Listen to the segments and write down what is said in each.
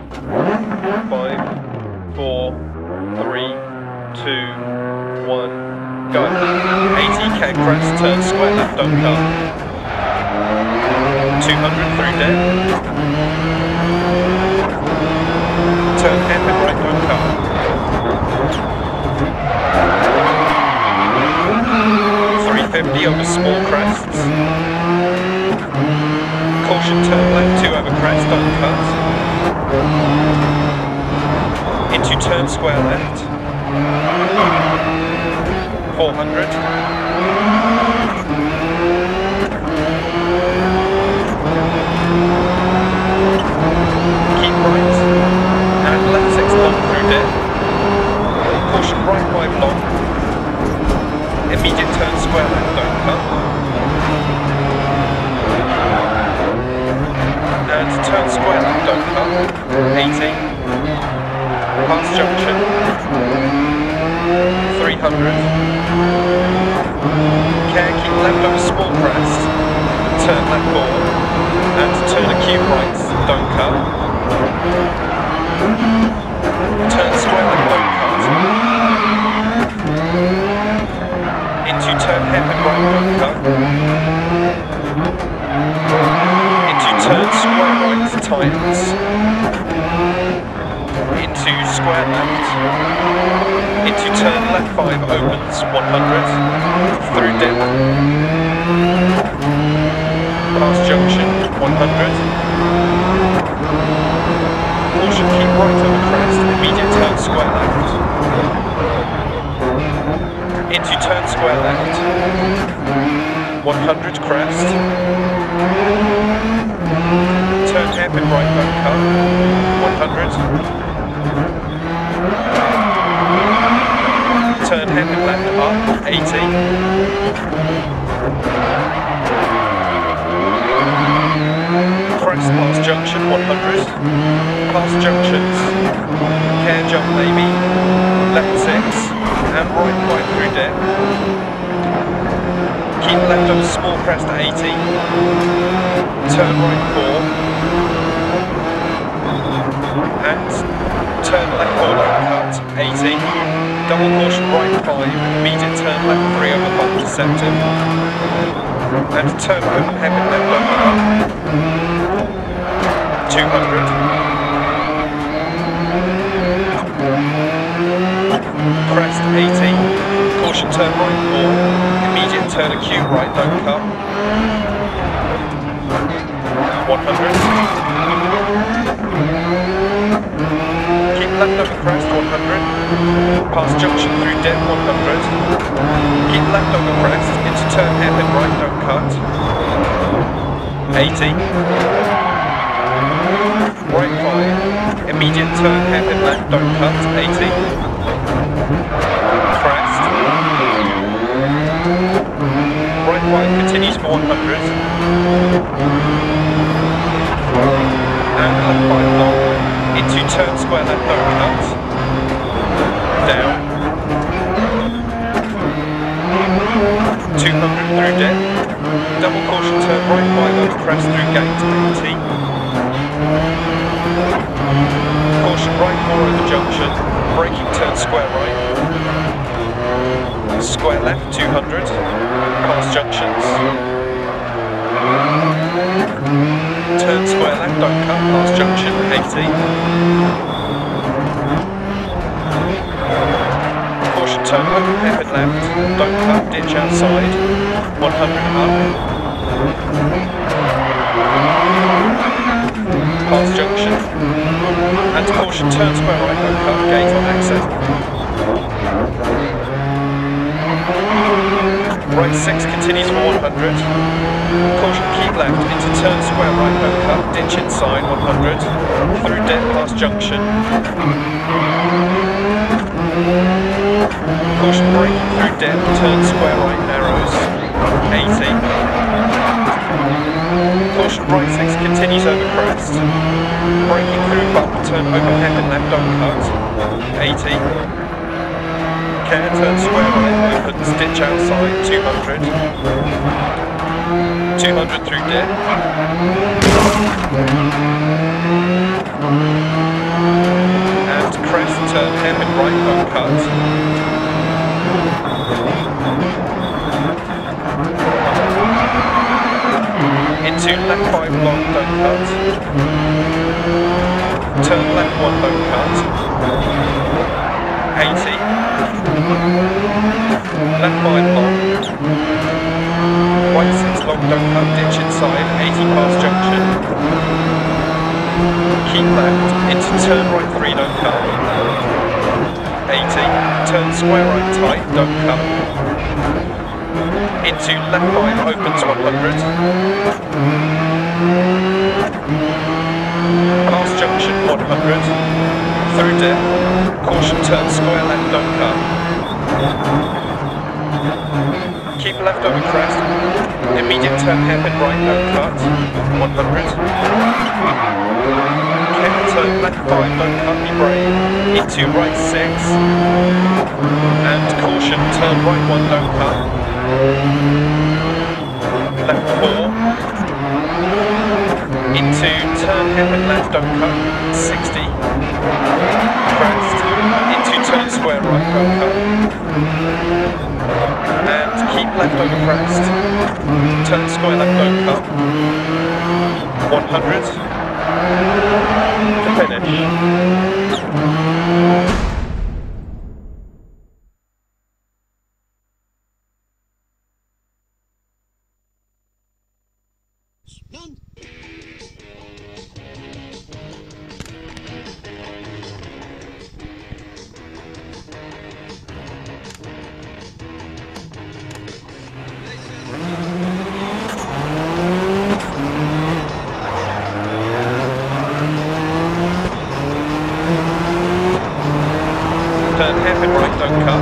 5, 4, 3, 2, 1, go. 80, care crest, turn square left, don't cut. 200 through dead. Turn hairpin right, don't cut. 350 over small crests. Caution, turn left 2 over crest, don't cut. Into turn square left. 400. Keep right. And left 6 long through dip. Caution right 5 long. Immediate turn square left, don't cut. And turn square left, don't cut. 80. Past junction. 300. Care, keep left over small crest. Turn left 4. And turn acute right, don't cut. Turn square left, don't cut. Into turn hairpin right, don't cut. Into turn square right, tightens. Into square left. Into turn left 5, opens 100. Through dip. Past junction 100. Caution, keep right over crest. Immediate turn square left. Into turn square left. 100 crest. Turn hairpin right, don't cut. 100. Turn hairpin left up. 80. Crest past junction 100. Past junctions. Care jump maybe. Left 6. And right 5 through dip. Keep left over small crest at 80. Turn right 4. And turn left 4 don't cut. 80. Double caution right 5. Immediate turn left 3 over bump deceptive. And turn open hairpin left don't cut. 200. Crest 80. Caution turn right 4. Immediate turn acute right, don't cut. 100. Keep left over crest 100. Past junction through dip 100. Keep left over crest into turn hairpin right, don't cut. 80. Right 5, immediate turn hairpin left, don't cut, 80. Crest. Right 5 continues for 100. And left 5 long, into turn square left, don't cut. Down. 200 through dip. Double caution turn right 5 over crest through gate, 80. Caution right 4 over junction, braking turn square right. Square left 200, past junctions. Turn square left, don't cut, past junction 80. Caution turn open hairpin left, don't cut, ditch outside. 100 up. Past junction. And caution turn square right, don't cut, gate on exit. Right 6 continues for 100. Caution keep left into turn square right, don't cut, ditch inside 100. Through dip past junction. Caution braking through dip, turn square right, narrows. 80. Caution right 6 continues over crest. Braking through bump, turn open hairpin left, don't cut. 80. Care, turn square right, opens, ditch outside, 200. 200 through dip. don't cut. Turn left 1, don't cut. 80. Left 5 long. Right 6 long, don't cut, ditch inside, 80 past junction. Keep left, into turn right 3, don't cut. 80, turn square right tight, don't cut. Into left 5, opens 100. Past junction 100. Through dip, caution turn square left, don't cut. Keep left over crest. Immediate turn hairpin right, don't cut. 100. Turn left 5, don't cut, be brave. Into right 6. And caution, turn right 1, don't cut. Left 4. Into turn hairpin left, don't cut. 60. Crest. Into turn square right, don't cut. And keep left over crest. Turn square left, don't cut. 100. To finish. None. Turn hairpin right, don't cut.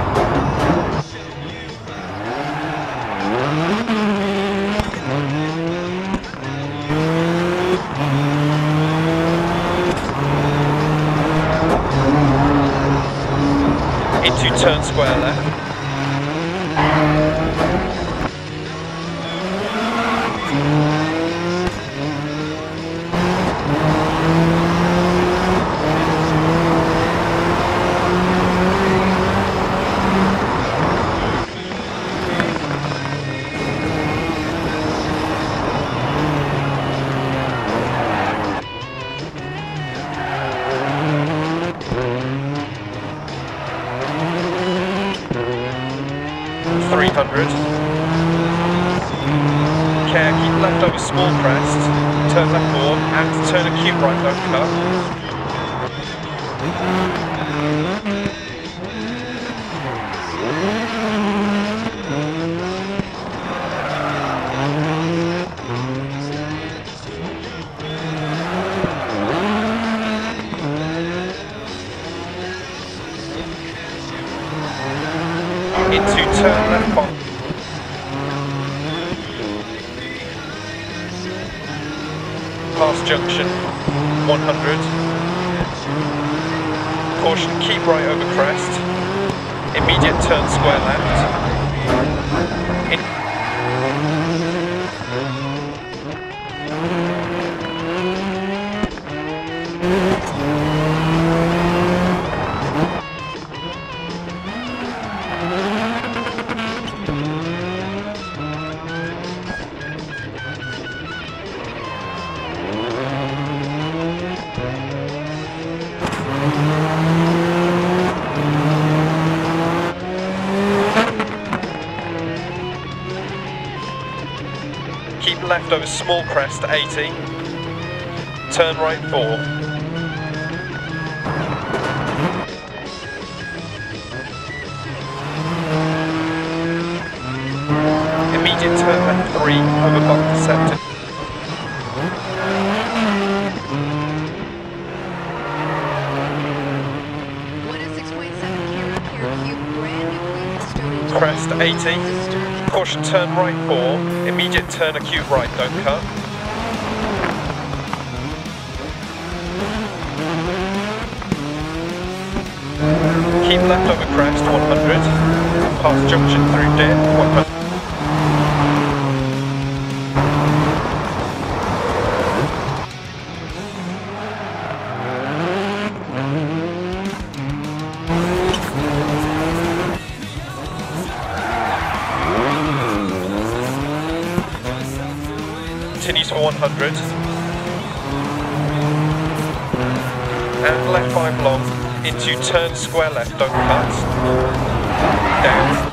Into turn square left. Care, keep left over small crest, turn left 4, and turn acute right, don't cut. Into turn left 5. Past junction 100. Caution, keep right over crest. Immediate turn square left. Keep left over small crest 80. Turn right 4. Immediate turn left 3 over bump deceptive. Crest 80. Caution turn right 4. Immediate turn acute right, don't cut. Keep left over crest 100. Past junction through dip 100. Continues for 100. 100. And left 5 long into turn square left, don't cut. Down.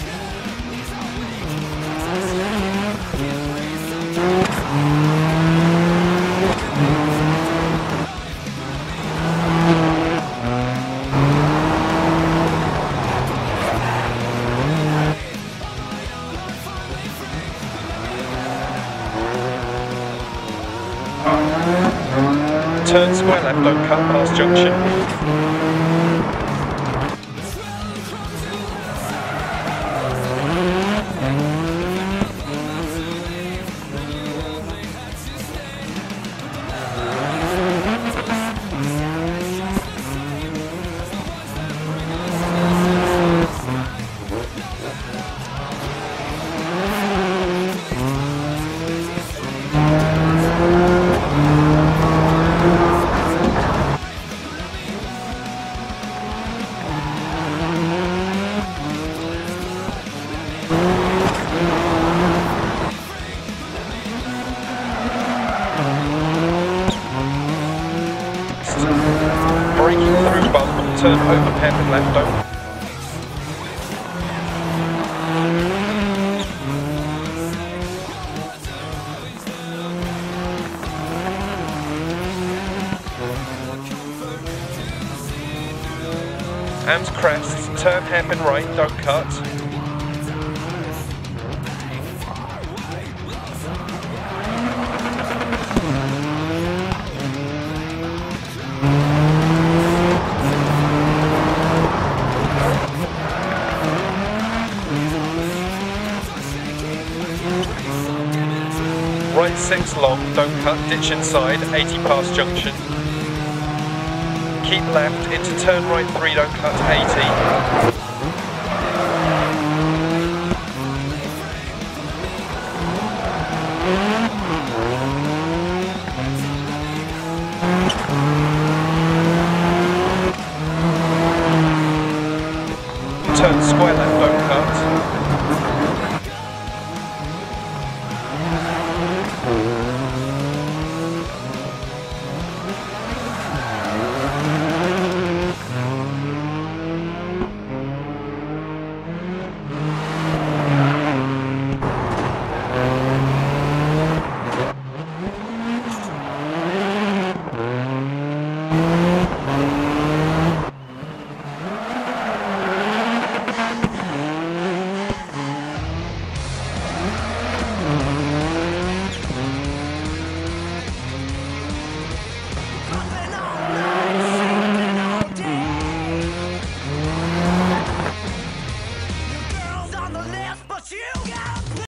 Turn square left, don't cut past junction. Braking through bump, turn over hairpin left, don't. And crest, turn hairpin right, don't cut. Right 6 long, don't cut, ditch inside, 80 past junction. Keep left into turn right 3, don't cut, 80.